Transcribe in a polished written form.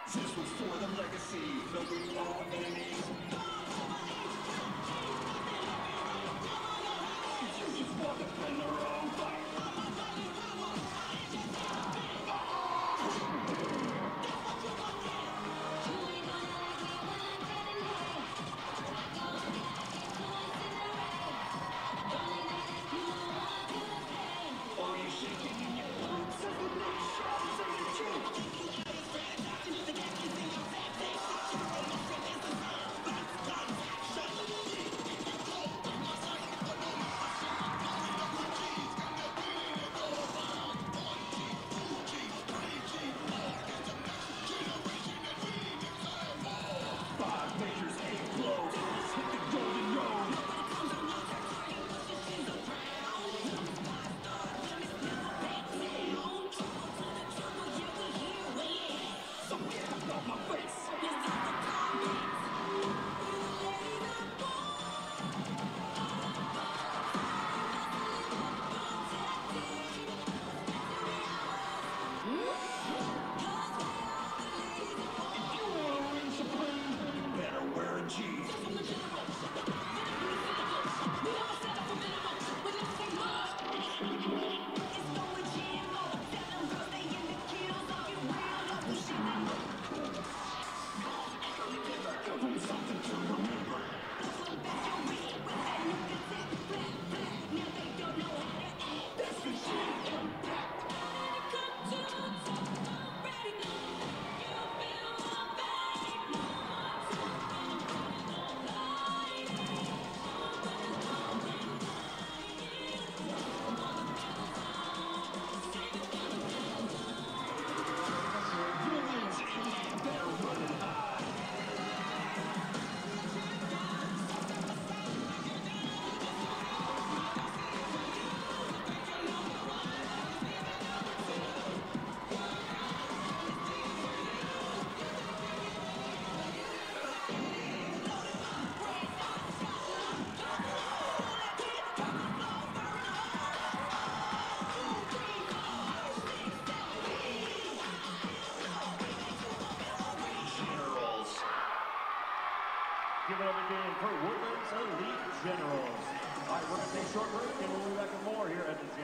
This was for the legacy, building all enemies. You just want to defend their own fight. Oh, you shaking in your boots as the nations of your king. Five majors, 8 blows. Hit the golden road. So get out of my face. If you want to reign supreme, you better wear a G. Give them something to remember. That's the shit impact. Millions better run and hide. Generals. Give it up again for Woodlands Elite Generals. All right, we're going to take a short break, and we'll be back with more here at the